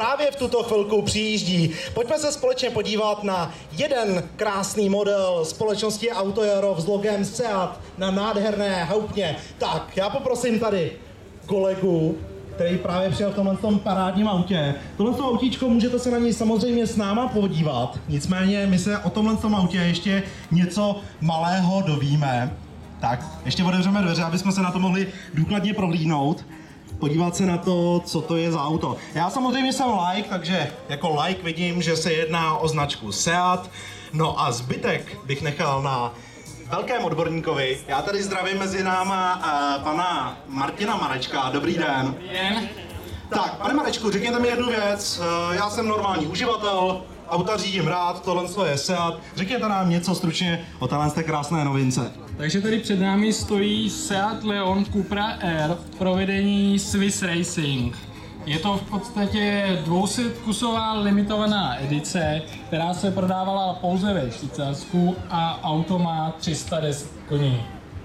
právě v tuto chvilku přijíždí. Pojďme se společně podívat na jeden krásný model společnosti Autojaro s logem SEAT na nádherné houpně. Tak, já poprosím tady kolegu, který právě přijel v tomhle parádním autě. Tohle autíčko můžete se na něj samozřejmě s náma podívat, nicméně my se o tomhle autě ještě něco malého dovíme. Tak, ještě otevřeme dveře, aby jsme se na to mohli důkladně prohlídnout, podívat se na to, co to je za auto. Já samozřejmě jsem like, takže jako like vidím, že se jedná o značku SEAT, no a zbytek bych nechal na velkém odborníkovi. Já tady zdravím mezi náma pana Martina Marečka. Dobrý den. Dobrý den. Tak, pane Marečku, řekněte mi jednu věc. Já jsem normální uživatel, auta řídím rád, tohle je SEAT. Řekněte nám něco stručně o téhle krásné novince. Takže tady před námi stojí Seat Leon Cupra R v provedení Swiss Racing. Je to v podstatě 200kusová limitovaná edice, která se prodávala pouze ve Švýcarsku a auto má 310 koní.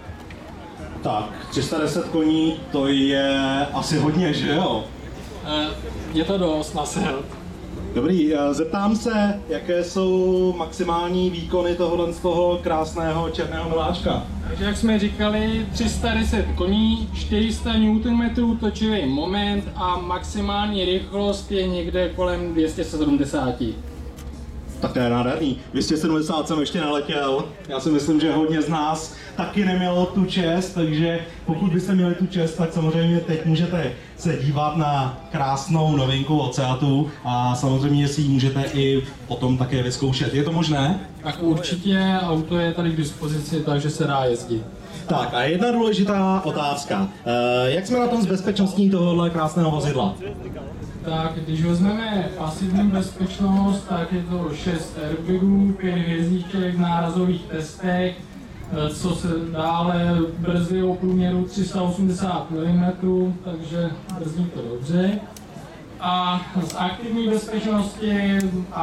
Tak, 310 koní, to je asi hodně, že jo? Je to dost na SEAT. Dobrý, zeptám se, jaké jsou maximální výkony tohohle z toho krásného černého miláčka. Takže jak jsme říkali, 310 koní, 400 Nm točivý moment a maximální rychlost je někde kolem 270. Tak to je nádherný. 270 jsem ještě naletěl. Já si myslím, že hodně z nás taky nemělo tu čest, takže pokud byste měli tu čest, tak samozřejmě teď můžete se dívat na krásnou novinku od SEATu a samozřejmě si ji můžete i potom také vyzkoušet. Je to možné? Tak určitě, auto je tady k dispozici, takže se dá jezdit. Tak a jedna důležitá otázka. Jak jsme na tom s bezpečností tohohle krásného vozidla? Tak, když vezmeme pasivní bezpečnost, tak je to 6 airbagů, 5 hvězdiček v nárazových testech, co se dále brzdy o průměru 380 mm, takže brzdí to dobře. A z aktivní bezpečnosti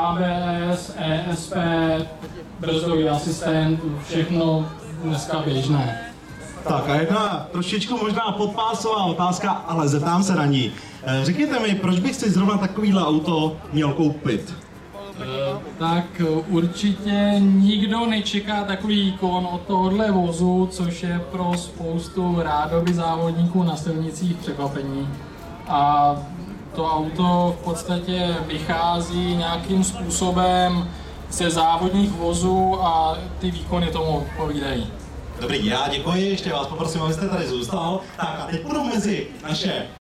ABS, ESP, brzdový asistent, všechno dneska běžné. Tak a jedna trošičku možná podpásová otázka, ale zeptám se na ní. Řekněte mi, proč bych si zrovna takovýhle auto měl koupit? Tak určitě nikdo nečeká takový výkon od tohohle vozu, což je pro spoustu rádoby závodníků na silnicích překvapení. A to auto v podstatě vychází nějakým způsobem ze závodních vozů a ty výkony tomu odpovídají. Dobrý, já děkuji, ještě vás poprosím, abyste tady zůstal. Tak a teď půjdu mezi naše